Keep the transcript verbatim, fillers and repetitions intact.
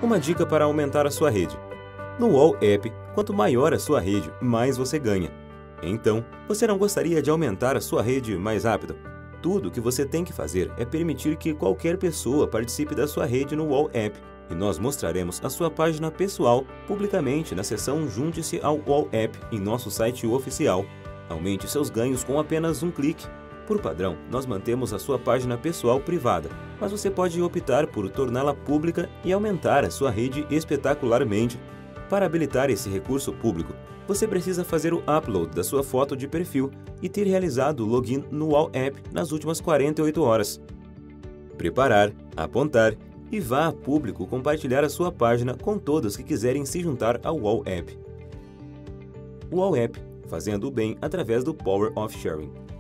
Uma dica para aumentar a sua rede. No Wall App, quanto maior a sua rede, mais você ganha. Então, você não gostaria de aumentar a sua rede mais rápido? Tudo o que você tem que fazer é permitir que qualquer pessoa participe da sua rede no Wall App, e nós mostraremos a sua página pessoal publicamente na seção Junte-se ao Wall App em nosso site oficial. Aumente seus ganhos com apenas um clique. Por padrão, nós mantemos a sua página pessoal privada, mas você pode optar por torná-la pública e aumentar a sua rede espetacularmente. Para habilitar esse recurso público, você precisa fazer o upload da sua foto de perfil e ter realizado o login no Wall App nas últimas quarenta e oito horas. Preparar, apontar e vá a público compartilhar a sua página com todos que quiserem se juntar ao Wall App. Wall App, fazendo o bem através do Power of Sharing.